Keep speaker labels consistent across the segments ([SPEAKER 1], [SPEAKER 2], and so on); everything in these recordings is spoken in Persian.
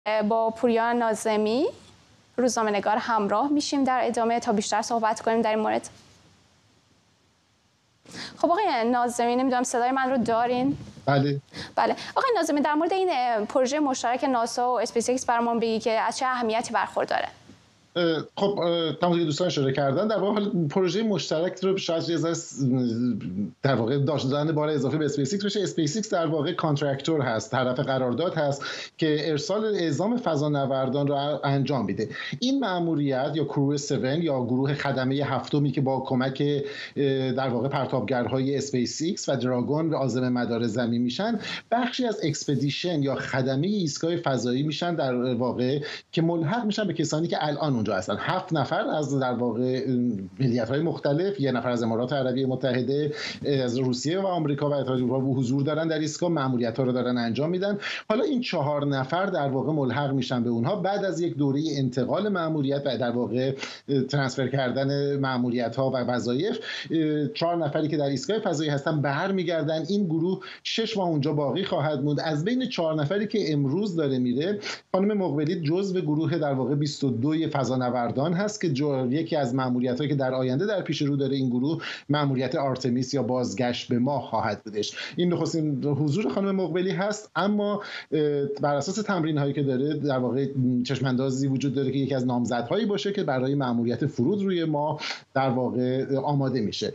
[SPEAKER 1] با پوریا ناظمی روزنامه‌نگار همراه میشیم در ادامه تا بیشتر صحبت کنیم در این مورد. خب آقای ناظمی، نمیدونم صدای من رو دارین؟
[SPEAKER 2] بله.
[SPEAKER 1] آقای ناظمی، در مورد این پروژه مشترک ناسا و اسپیس ایکس برامون بگی که از چه اهمیتی برخورداره؟
[SPEAKER 2] خب تمام دوستان اشاره کردن در واقع پروژه مشترک رو شاید یه ذره در واقع داشتن بار اضافه به اسپیس ایکس بشه. اسپیس ایکس در واقع کانترکتور هست، طرف قرارداد هست که ارسال اعزام فضانوردان رو انجام میده. این مأموریت یا کرو 7 یا گروه خدمه هفتمی که با کمک در واقع پرتابگرهای اسپیس ایکس و دراگون عازم مدار زمین میشن، بخشی از اکسپدیشن یا خدمه ایستگاه فضایی میشن در واقع که ملحق میشن به کسانی که الان اونجا هستن. 7 نفر از در واقع ملیت‌های مختلف، 1 نفر از امارات عربی متحده، از روسیه و آمریکا و اتحادیه اروپا حضور دارن در ایستگاه، مأموریت‌ها رو دارن انجام میدن. حالا این 4 نفر در واقع ملحق میشن به اونها بعد از یک دوره انتقال مأموریت و در واقع ترانسفر کردن مأموریت‌ها و وظایف. 4 نفری که در ایستگاه فضایی هستن برمیگردن. این گروه 6 ماه اونجا باقی خواهد موند. از بین 4 نفری که امروز داره میره، خانم مقبلی جزو گروه در واقع 22 فضانوردان هست که یکی از مأموریت‌هایی که در آینده در پیش رو داره این گروه مأموریت آرتمیس یا بازگشت به ماه خواهد بودش. این نخستین حضور خانم مقبلی هست، اما بر اساس تمرین‌هایی که داره در واقع چشم‌اندازی وجود داره که یکی از نامزدهایی باشه که برای مأموریت فرود روی ماه در واقع آماده میشه.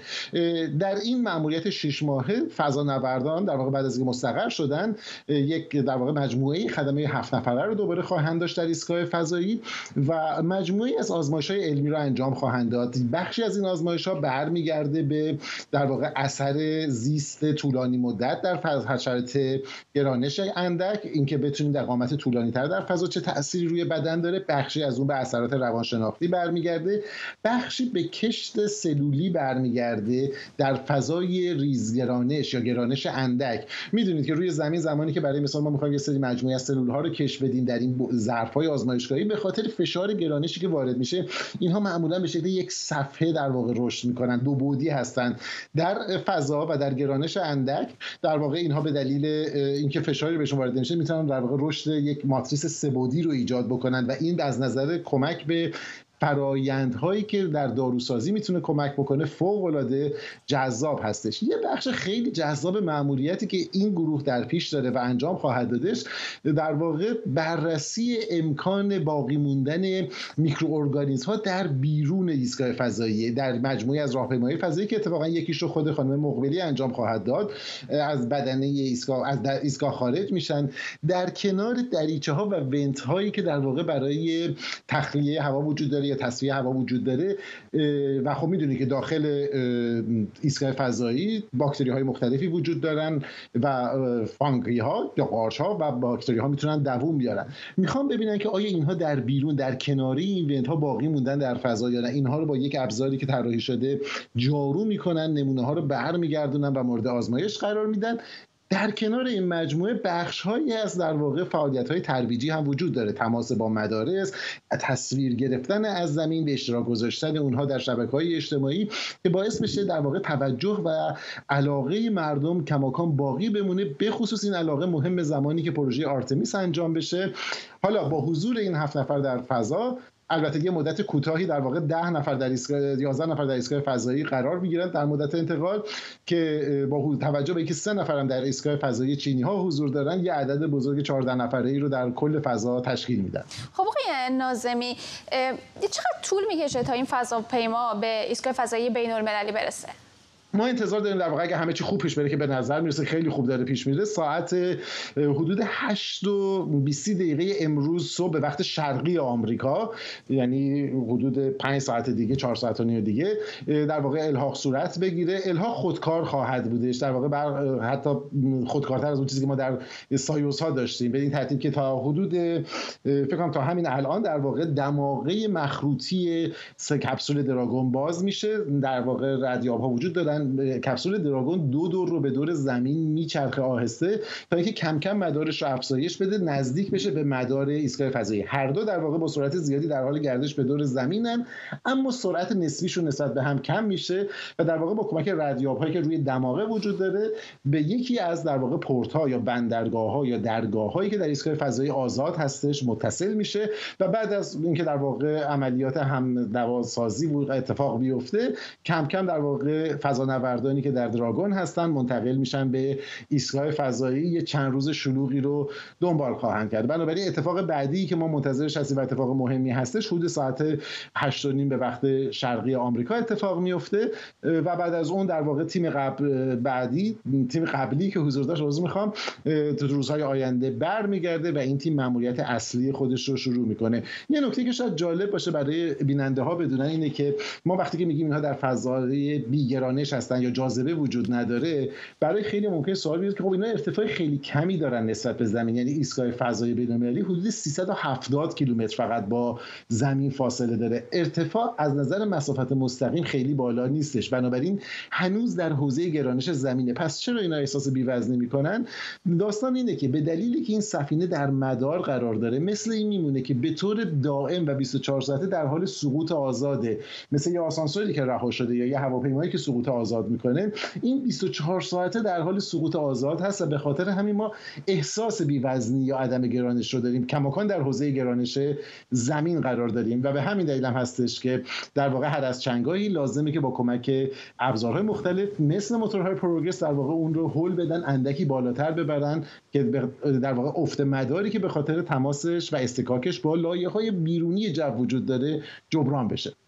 [SPEAKER 2] در این مأموریت 6 ماهه فضانوردان در واقع بعد از اینکه مستقر شدن یک در واقع مجموعه خدمه 7 نفره رو دوباره خواهند داشت در ایستگاه فضایی و مجموعی از آزمایش‌های علمی را انجام خواهند داد. بخشی از این آزمایش‌ها برمیگرده به در واقع اثر زیست طولانی مدت در شرایط گرانش اندک، اینکه بتونیم در قامت طولانی‌تر در فضا چه تأثیری روی بدن داره. بخشی از اون به اثرات روانشناختی برمیگرده، بخشی به کشت سلولی برمیگرده در فضای ریزگرانش یا گرانش اندک. میدونید که روی زمین زمانی که برای مثال ما می‌خوایم یه سری مجموعه از سلول‌ها رو کشف بدیم در این ظرف‌های آزمایشگاهی، به خاطر فشار گرانشی که وارد میشه اینها معمولا به شکل یک صفحه در واقع رشد میکنن، 2 بعدی هستن در فضا و در گرانش اندک. در واقع اینها به دلیل اینکه فشاری بهشون وارد میشه میتونن در واقع رشد یک ماتریس 3 بعدی رو ایجاد بکنن و این از نظر کمک به فرایندهایی که در داروسازی میتونه کمک بکنه فوق‌العاده جذاب هستش. یه بخش خیلی جذاب مأموریتی که این گروه در پیش داره و انجام خواهد دادش در واقع بررسی امکان باقی موندن میکروارگانیسم‌ها در بیرون ایستگاه فضایی در مجموعه از راهپیمایی فضایی که اتفاقا یکیش رو خود خانم مقبلی انجام خواهد داد. از بدنه ایستگاه از ایستگاه خارج میشن در کنار دریچه‌ها و ونت‌هایی که در واقع برای تخلیه هوا وجود داره یا تصفیه هوا وجود داره و خب میدونید که داخل ایستگاه فضایی باکتری های مختلفی وجود دارن و فانگی ها یا قارچ ها و باکتری ها میتونن دووم بیارن. میخوام ببینن که آیا اینها در بیرون در کناری این ونت ها باقی موندن در فضا یا نه. اینها رو با یک ابزاری که طراحی شده جارو میکنن، نمونه ها رو برمیگردونن و مورد آزمایش قرار میدن. در کنار این مجموعه بخش‌هایی از در واقع فعالیت‌های ترویجی هم وجود داره، تماس با مدارس، تصویر گرفتن از زمین، به اشتراک گذاشتن اونها در شبکه‌های اجتماعی که باعث بشه در واقع توجه و علاقه مردم کماکان باقی بمونه، به خصوص این علاقه مهم زمانی که پروژه آرتمیس انجام بشه. حالا با حضور این 7 نفر در فضا، البته یه مدت کوتاهی در واقع 10 نفر در ایستگاه 11 نفر در ایستگاه فضایی قرار میگیرن در مدت انتقال که با توجه به اینکه 3 نفر هم در ایستگاه فضایی چینی ها حضور دارن یه عدد بزرگ 14 نفره‌ای رو در کل فضا تشکیل میدن.
[SPEAKER 1] خب آقای ناظمی، چقدر طول میکشه تا این فضاپیما به ایستگاه فضایی بین‌المللی برسه؟
[SPEAKER 2] ما انتظار داریم در واقع اگه همه چی خوب پیش بره که به نظر میرسه خیلی خوب داره پیش میره، ساعت حدود 8:20 امروز صبح به وقت شرقی آمریکا، یعنی حدود 5 ساعت دیگه، 4 ساعت و نیم دیگه در واقع الحاق صورت بگیره. الحاق خودکار خواهد بودش، در واقع حتی خودکارتر از اون چیزی که ما در سایوس ها داشتیم، به این ترتیب که تا حدود فکر کنم تا همین الان در واقع دماغه مخروطی کپسول دراگون باز میشه. در واقع ردیاب ها وجود دارن، کپسول دراگون 2 دور رو به دور زمین میچرخه آهسته تا اینکه کم کم مدارش رو افزایش بده، نزدیک بشه به مدار ایستگاه فضایی. هر دو در واقع با سرعت زیادی در حال گردش به دور زمینن، اما سرعت نسبیشون نسبت به هم کم میشه و در واقع با کمک ردیاب‌هایی که روی دماغه وجود داره به یکی از در واقع پورت‌ها یا بندرگاه‌ها یا درگاه‌هایی که در ایستگاه فضایی آزاد هستش متصل میشه و بعد از اینکه در واقع عملیات هم‌نواسازی اتفاق بیفته کم کم در واقع فضانوردانی که در دراگون هستن منتقل میشن به ایستگاه فضایی، یه چند روز شلوغی رو دنبال خواهند کرد. بنابراین اتفاق بعدی که ما منتظرش هستیم و اتفاق مهمی هستش حدود ساعت 8:30 به وقت شرقی آمریکا اتفاق میفته و بعد از اون در واقع تیم قبلی که حضور داشت میخوام تو روزهای آینده برمیگرده و این تیم مأموریت اصلی خودش رو شروع میکنه. یه نکته که شاید جالب باشه برای بیننده ها بدونن اینه که ما وقتی که میگیم اینها در فضای بیگرانش هستن یا جاذبه وجود نداره، برای خیلی ممکنه سوال بیاد که خب اینا ارتفاع خیلی کمی دارن نسبت به زمین، یعنی ایستگاه فضایی بین‌المللی حدود 370 کیلومتر فقط با زمین فاصله داره، ارتفاع از نظر مسافت مستقیم خیلی بالا نیستش، بنابراین هنوز در حوزه گرانش زمینه. پس چرا اینا احساس بی‌وزنی میکنن؟ داستان اینه که به دلیلی که این سفینه در مدار قرار داره مثل این میمونه که به طور دائم و 24 ساعته در حال سقوط آزاده، مثل یه آسانسوری که رها شده یا یه هواپیمایی که سقوط آزاد میکنه، این 24 ساعته در حال سقوط آزاد هست و به خاطر همین ما احساس بی‌وزنی یا عدم گرانش رو داریم، کماکان در حوزه گرانش زمین قرار داریم و به همین دلیل هم هستش که در واقع هر از چنگاهی لازمه که با کمک ابزارهای مختلف مثل موتورهای پروگرس در واقع اون رو هول بدن، اندکی بالاتر ببرن که در واقع افت مداری که به خاطر تماسش و اصطکاکش با لایه‌های بیرونی جو وجود داره جبران بشه.